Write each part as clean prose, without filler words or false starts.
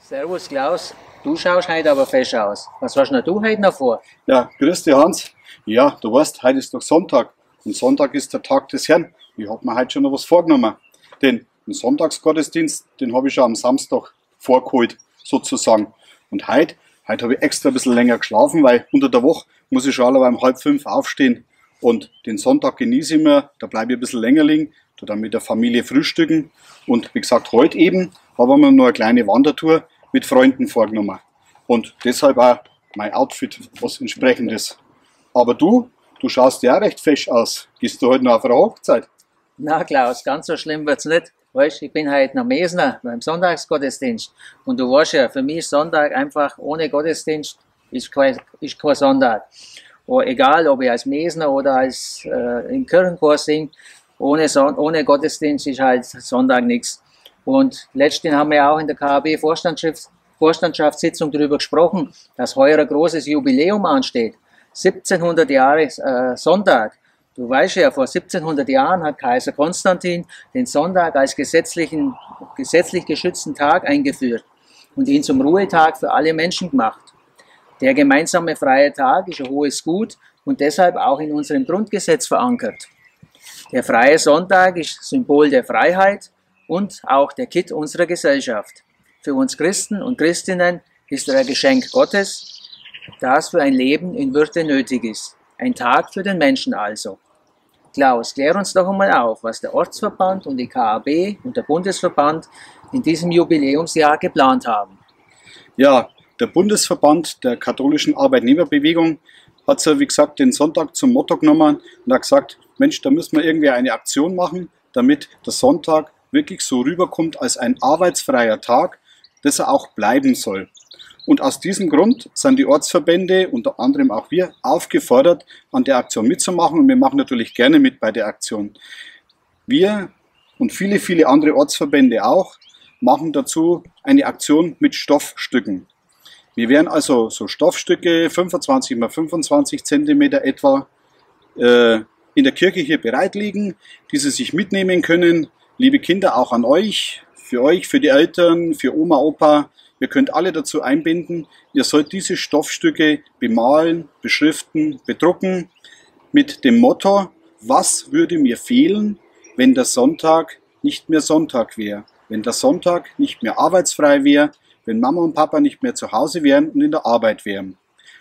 Servus Klaus, du schaust heute aber fesch aus. Was hast denn du heute noch vor? Ja, grüß dich Hans. Ja, du weißt, heute ist doch Sonntag und Sonntag ist der Tag des Herrn. Ich habe mir heute schon noch was vorgenommen. Den Sonntagsgottesdienst, den habe ich schon am Samstag vorgeholt, sozusagen. Und heute habe ich extra ein bisschen länger geschlafen, weil unter der Woche muss ich schon alle um 4:30 aufstehen. Und den Sonntag genieße ich mir, da bleibe ich ein bisschen länger liegen, tu dann mit der Familie frühstücken. Und wie gesagt, heute eben haben wir noch eine kleine Wandertour mit Freunden vorgenommen. Und deshalb auch mein Outfit, was entsprechend ist. Aber du schaust ja auch recht fesch aus. Gehst du heute noch auf eine Hochzeit? Na Klaus, ganz so schlimm wird's nicht. Weißt, ich bin heute noch Mesner beim Sonntagsgottesdienst. Und du weißt ja, für mich ist Sonntag einfach ohne Gottesdienst ist kein Sonntag. Egal, ob ich als Mesner oder als im Kirchenchor singe, ohne Gottesdienst ist halt Sonntag nichts. Und letztens haben wir auch in der KAB Vorstandsschaftssitzung darüber gesprochen, dass heuer ein großes Jubiläum ansteht. 1700 Jahre Sonntag. Du weißt ja, vor 1700 Jahren hat Kaiser Konstantin den Sonntag als gesetzlich geschützten Tag eingeführt und ihn zum Ruhetag für alle Menschen gemacht. Der gemeinsame freie Tag ist ein hohes Gut und deshalb auch in unserem Grundgesetz verankert. Der freie Sonntag ist Symbol der Freiheit und auch der Kitt unserer Gesellschaft. Für uns Christen und Christinnen ist er ein Geschenk Gottes, das für ein Leben in Würde nötig ist. Ein Tag für den Menschen also. Klaus, klär uns doch einmal auf, was der Ortsverband und die KAB und der Bundesverband in diesem Jubiläumsjahr geplant haben. Ja, der Bundesverband der katholischen Arbeitnehmerbewegung hat so, wie gesagt, den Sonntag zum Motto genommen und hat gesagt, Mensch, da müssen wir irgendwie eine Aktion machen, damit der Sonntag wirklich so rüberkommt als ein arbeitsfreier Tag, das er auch bleiben soll. Und aus diesem Grund sind die Ortsverbände, unter anderem auch wir, aufgefordert, an der Aktion mitzumachen. Und wir machen natürlich gerne mit bei der Aktion. Wir und viele, viele andere Ortsverbände auch machen dazu eine Aktion mit Stoffstücken. Wir werden also so Stoffstücke, 25 x 25 cm etwa, in der Kirche hier bereitlegen, die Sie sich mitnehmen können. Liebe Kinder, auch an euch, für die Eltern, für Oma, Opa. Ihr könnt alle dazu einbinden. Ihr sollt diese Stoffstücke bemalen, beschriften, bedrucken mit dem Motto, was würde mir fehlen, wenn der Sonntag nicht mehr Sonntag wäre, wenn der Sonntag nicht mehr arbeitsfrei wäre, wenn Mama und Papa nicht mehr zu Hause wären und in der Arbeit wären.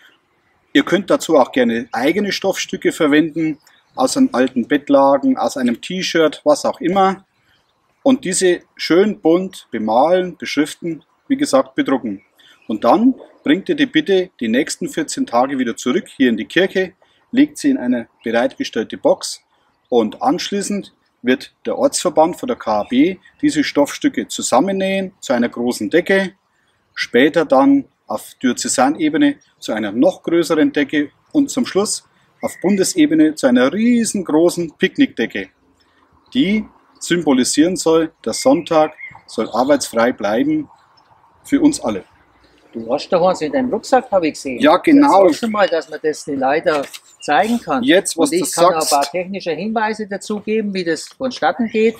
Ihr könnt dazu auch gerne eigene Stoffstücke verwenden, aus einem alten Bettlaken, aus einem T-Shirt, was auch immer. Und diese schön bunt bemalen, beschriften, wie gesagt, bedrucken. Und dann bringt ihr die bitte die nächsten 14 Tage wieder zurück hier in die Kirche, legt sie in eine bereitgestellte Box und anschließend wird der Ortsverband von der KAB diese Stoffstücke zusammennähen zu einer großen Decke, später dann auf Diözesanebene zu einer noch größeren Decke und zum Schluss auf Bundesebene zu einer riesengroßen Picknickdecke, die symbolisieren soll, der Sonntag soll arbeitsfrei bleiben für uns alle. Du hast doch was in deinem Rucksack, habe ich gesehen. Ja, genau. Jetzt schon mal, dass man das den Leuten zeigen kann. Jetzt, was und du ich kann sagst. ein paar technische Hinweise dazu geben, wie das vonstatten geht.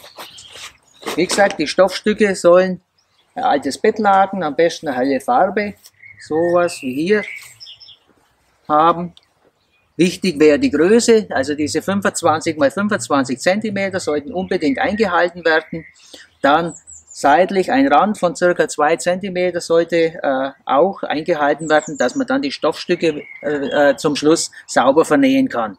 Wie gesagt, die Stoffstücke sollen ein altes Bettlaken, am besten eine helle Farbe, sowas wie hier haben. Wichtig wäre die Größe, also diese 25 x 25 cm sollten unbedingt eingehalten werden. Dann seitlich ein Rand von ca. 2 cm sollte auch eingehalten werden, dass man dann die Stoffstücke zum Schluss sauber vernähen kann.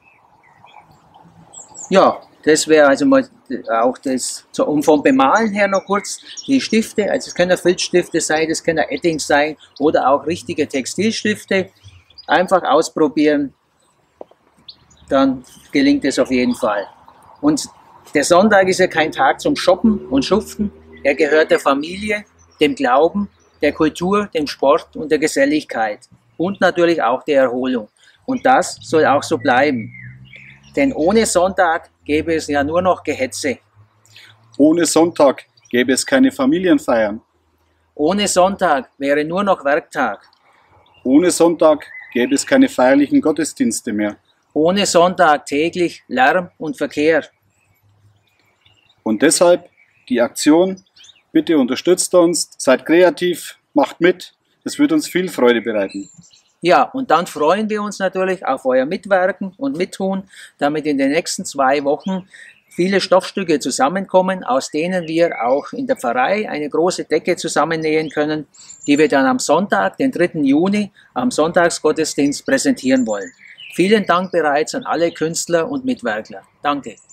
Ja, das wäre also mal auch das. Und vom Bemalen her noch kurz die Stifte, also es können Filzstifte sein, es können Eddings sein oder auch richtige Textilstifte. Einfach ausprobieren, dann gelingt es auf jeden Fall. Und der Sonntag ist ja kein Tag zum Shoppen und Schuften. Er gehört der Familie, dem Glauben, der Kultur, dem Sport und der Geselligkeit. Und natürlich auch der Erholung. Und das soll auch so bleiben. Denn ohne Sonntag gäbe es ja nur noch Gehetze. Ohne Sonntag gäbe es keine Familienfeiern. Ohne Sonntag wäre nur noch Werktag. Ohne Sonntag gäbe es keine feierlichen Gottesdienste mehr. Ohne Sonntag täglich Lärm und Verkehr. Und deshalb die Aktion Bitte unterstützt uns, seid kreativ, macht mit. Es wird uns viel Freude bereiten. Ja, und dann freuen wir uns natürlich auf euer Mitwirken und Mittun, damit in den nächsten 2 Wochen viele Stoffstücke zusammenkommen, aus denen wir auch in der Pfarrei eine große Decke zusammennähen können, die wir dann am Sonntag, den 3. Juni, am Sonntagsgottesdienst präsentieren wollen. Vielen Dank bereits an alle Künstler und Mitwerkler. Danke.